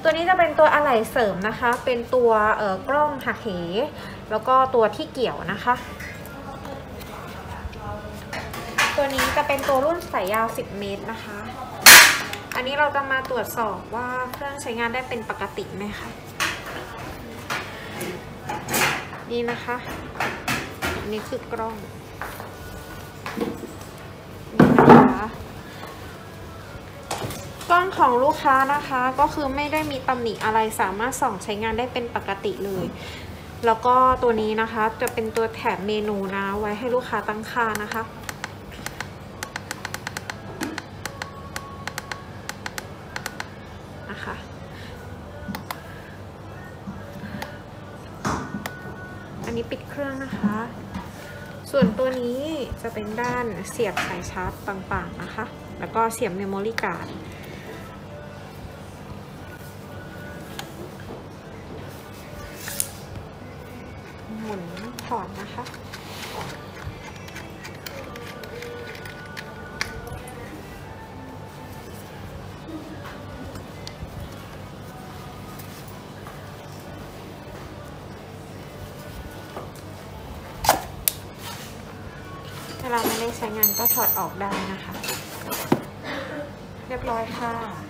ตัวนี้จะเป็นตัวอะไหล่เสริมนะคะเป็นตัวกล้องหักเหแล้วก็ตัวที่เกี่ยวนะคะตัวนี้จะเป็นตัวรุ่นสายยาว10 เมตรนะคะอันนี้เราจะมาตรวจสอบว่าเครื่องใช้งานได้เป็นปกติไหมคะนี่นะคะนี่คือกล้องนี่นะคะกล้องของลูกค้านะคะก็คือไม่ได้มีตำหนิอะไรสามารถส่องใช้งานได้เป็นปกติเลยแล้วก็ตัวนี้นะคะจะเป็นตัวแถบเมนูนะไว้ให้ลูกค้าตั้งค่านะคะอันนี้ปิดเครื่องนะคะส่วนตัวนี้จะเป็นด้านเสียบสายชาร์จต่างๆนะคะแล้วก็เสียบเมมโมรี่การ์ดหมุนถอดนะคะเวลาไม่ได้ใช้งานก็ถอดออกได้นะคะเรียบร้อยค่ะ